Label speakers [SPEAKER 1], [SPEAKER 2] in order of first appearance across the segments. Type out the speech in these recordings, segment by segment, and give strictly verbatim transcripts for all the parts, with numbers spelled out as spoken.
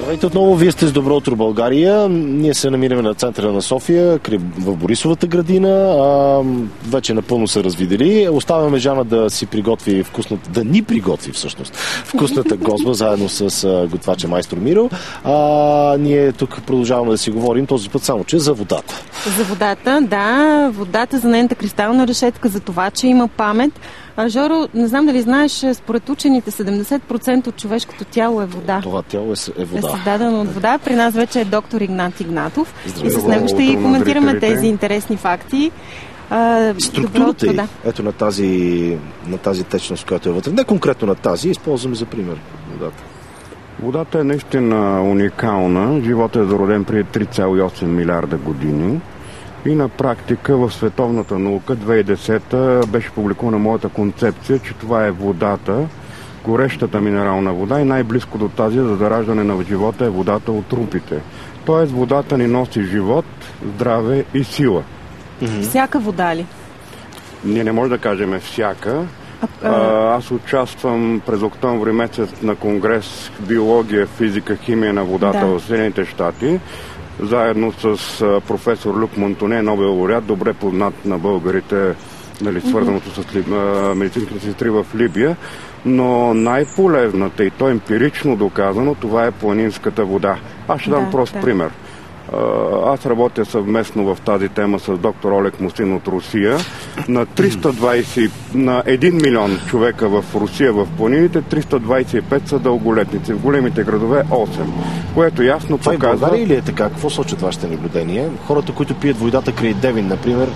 [SPEAKER 1] Здравейте отново, вие сте с Добро утро, България. Ние се намираме на центъра на София, в Борисовата градина. А, вече напълно са развидели. Оставяме Жана да си приготви вкусната, да ни приготви всъщност вкусната гозба, заедно с а, готвача майстор Миро. А, ние тук продължаваме да си говорим този път само, че за водата.
[SPEAKER 2] За водата, да. Водата, за нейната кристална решетка, за това, че има памет. А, Жоро, не знам дали знаеш, според учените седемдесет процента от човешкото тяло е вода.
[SPEAKER 1] Това тяло е, е вода.
[SPEAKER 2] Е създадено от вода. При нас вече е доктор Игнат Игнатов.
[SPEAKER 1] Здравей.
[SPEAKER 2] И с него ще и коментираме тези интересни факти. А,
[SPEAKER 1] Структурата й, ето на тази, на тази течност, която е вътре. Не конкретно на тази, използваме за пример водата.
[SPEAKER 3] Водата е наистина уникална. Животът е зароден преди три цяло и осем милиарда години. И на практика в световната наука две хиляди и десета беше публикувана моята концепция, че това е водата, горещата минерална вода и най-близко до тази за зараждане на живота е водата от трупите. Тоест водата ни носи живот, здраве и сила.
[SPEAKER 2] Mm-hmm. Всяка вода ли?
[SPEAKER 3] Ние не можем да кажем всяка.
[SPEAKER 2] А, а...
[SPEAKER 3] А, аз участвам през октомври месец на конгрес биология, физика, химия на водата да. в Съединените щати. Заедно с а, професор Люк Монтоне, Нобел лауреат, добре познат на българите, нали, свързаното mm-hmm. с медицинските сестри в Либия. Но най-полезната и то емпирично доказано, това е планинската вода. Аз ще дам да, прост да. пример. Аз работя съвместно в тази тема с доктор Олег Мусин от Русия. На триста двадесет, на един милион човека в Русия в планините, триста двадесет и пет са дълголетници. В големите градове осем. Което ясно
[SPEAKER 1] това
[SPEAKER 3] показва...
[SPEAKER 1] Това и България или е така? Какво сочат вашите наблюдения? Хората, които пият водата край Девин, например...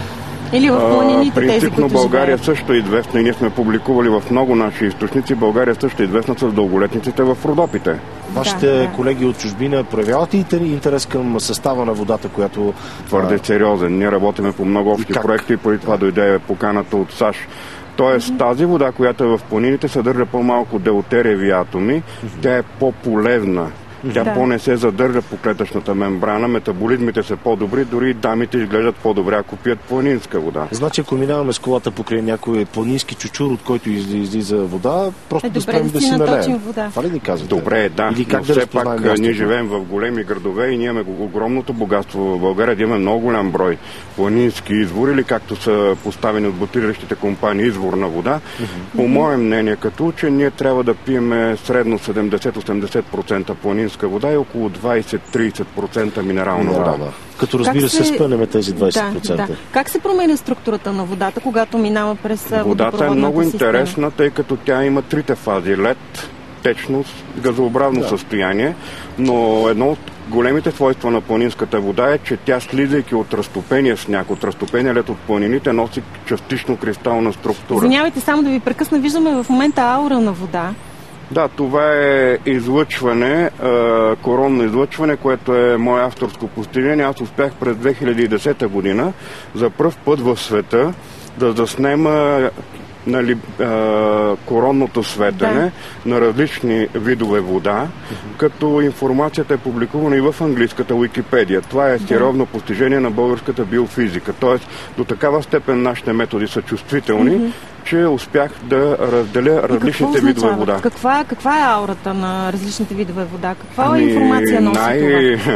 [SPEAKER 2] Или в планините,
[SPEAKER 3] принципно
[SPEAKER 2] тези, които
[SPEAKER 3] България
[SPEAKER 2] живеят.
[SPEAKER 3] също е известна и ние сме публикували в много наши източници. България също е известна с дълголетниците в Родопите.
[SPEAKER 1] Вашите да, да. колеги от чужбина проявяват ли интерес към състава на водата, която...
[SPEAKER 3] Твърде сериозен. Ние работиме по много общи проекти и преди това дойде поканата от САЩ. Тоест mm-hmm. тази вода, която е в планините, съдържа по-малко делтериеви атоми. Mm-hmm. Тя е по-полезна. Тя да. по-не се задържа по клетъчната мембрана, метаболизмите са по-добри, дори и дамите изглеждат по-добре, ако пият планинска вода.
[SPEAKER 1] Значи, ако минаваме с колата покрай някой планински чучур, от който излиза вода, просто
[SPEAKER 2] е,
[SPEAKER 1] да спрем да, да си налеем. Това ли ни казвате?
[SPEAKER 3] Добре, да.
[SPEAKER 1] Или как
[SPEAKER 3] но
[SPEAKER 1] да
[SPEAKER 3] все пак
[SPEAKER 1] място?
[SPEAKER 3] Ние живеем в големи градове и ние имаме огромното богатство в България, да имаме много голям брой планински извори, или както са поставени от бутилиращите компании изворна вода. Mm-hmm. По мое мнение, като учен, ние трябва да пиеме средно седемдесет до осемдесет процента планинска вода и около двадесет до тридесет процента минерална вода. Да.
[SPEAKER 1] Като разбира се, се спънеме тези двадесет процента.
[SPEAKER 2] Да, да. Как се променя структурата на водата, когато минава през водопроводната
[SPEAKER 3] Водата е много
[SPEAKER 2] система?
[SPEAKER 3] интересна, тъй като тя има трите фази. Лед, течност, газообразно да. състояние, но едно от големите свойства на планинската вода е, че тя, слизайки от разтопения сняг, от разтопения лед от планините, носи частично кристална структура.
[SPEAKER 2] Извинявайте, само да ви прекъсна, виждаме в момента аура на вода.
[SPEAKER 3] Да, това е излъчване, е, коронно излъчване, което е мое авторско постижение. Аз успях през две хиляди и десета година за пръв път в света да заснема нали, е, коронното светене да. на различни видове вода, uh-huh. като информацията е публикувана и в английската Уикипедия. Това е сериозно да. постижение на българската биофизика. Тоест, до такава степен нашите методи са чувствителни, uh-huh. че успях да разделя различните видове вода.
[SPEAKER 2] Каква, каква е аурата на различните видове вода? Каква ами, информация носи
[SPEAKER 3] най-
[SPEAKER 2] това?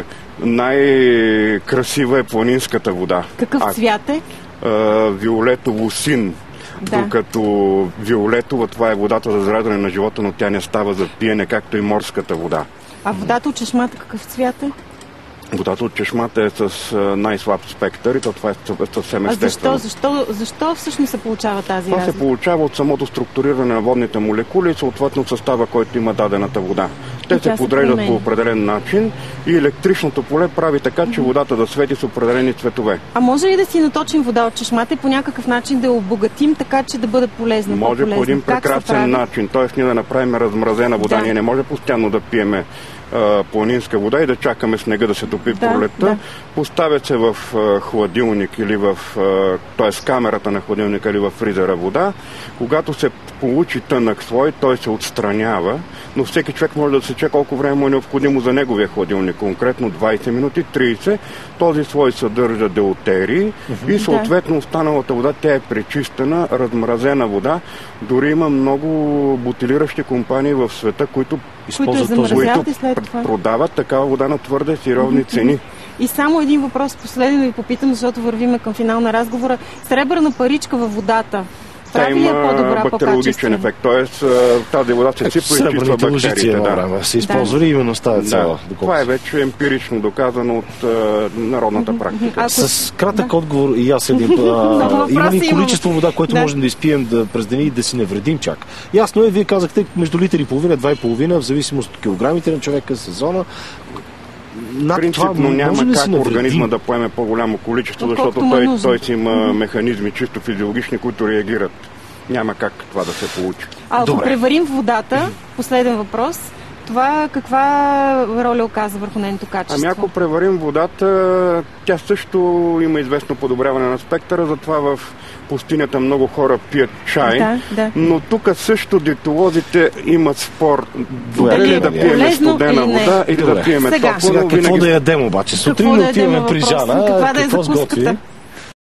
[SPEAKER 3] Най-красива е планинската вода.
[SPEAKER 2] Какъв
[SPEAKER 3] а,
[SPEAKER 2] цвят е?
[SPEAKER 3] А, виолетово син. Да. Докато виолетова, това е водата за зараждане на живота, но тя не става за пиене, както и морската вода.
[SPEAKER 2] А водата от чешмата какъв цвят е?
[SPEAKER 3] Водата от чешмата е с най-слаб спектър и то това е съвсем естествено.
[SPEAKER 2] А защо, защо, защо всъщност се получава тази
[SPEAKER 3] Това
[SPEAKER 2] разлика?
[SPEAKER 3] се получава от самото структуриране на водните молекули и съответно състава, който има дадената вода. Те се подреждат по определен начин и електричното поле прави така, че водата да свети с определени цветове.
[SPEAKER 2] А може ли да си наточим вода от чешмата и по някакъв начин да я обогатим така, че да бъде полезна?
[SPEAKER 3] Може по-полезна?
[SPEAKER 2] по
[SPEAKER 3] един прекрасен начин. Т.е. ние да направим размразена вода. Да. Ние не може постоянно да пиеме планинска вода и да чакаме снега да се топи в да, пролетта. Да. Поставят се в а, хладилник или в т.е. камерата на хладилника или в фризера вода. Когато се получи тънък слой, той се отстранява, но всеки човек може да се чека колко време му е необходимо за неговия хладилник. Конкретно двадесет минути, тридесет. Този слой съдържа делтерии uh-huh. и съответно останалата вода, тя е пречистена, размразена вода. Дори има много бутилиращи компании в света, които
[SPEAKER 2] които я замразяват и след това
[SPEAKER 3] продават такава вода на твърде сериозни mm-hmm. цени.
[SPEAKER 2] И само един въпрос последен да ви попитам, защото вървиме към финал на разговора. Сребърна паричка във водата прави ли е по-добра,
[SPEAKER 3] бактериологичен ефект, т.е. тази вода се сипва и изчиства бактериите.
[SPEAKER 1] Да. Се използва ли именно с тази цел?
[SPEAKER 3] Да. Това е вече емпирично доказано от uh, народната mm-hmm. практика.
[SPEAKER 1] Ако... С кратък да. отговор и аз един а, има ли количество вода, което да. можем да изпием да, през деня и да си не вредим чак? Ясно е, вие казахте между литър и половина, два и половина, в зависимост от килограмите на човека, сезона.
[SPEAKER 3] Принципно няма как организма да поеме по-голямо количество, защото той, той си има mm-hmm. механизми чисто физиологични, които реагират. Няма как това да се получи.
[SPEAKER 2] А ако преварим водата, последен въпрос, това каква роля оказва върху нейното качество?
[SPEAKER 3] Ами ако преварим водата, тя също има известно подобряване на спектъра, затова в пустинята много хора пият чай, да, да. но тук също диетолозите имат спор. Добре ли да пиеме студена вода или да пиеме топло?
[SPEAKER 1] Сега какво да ядем обаче? Сутрин да отиваме при Жана,
[SPEAKER 2] каква да е
[SPEAKER 1] какво сготви?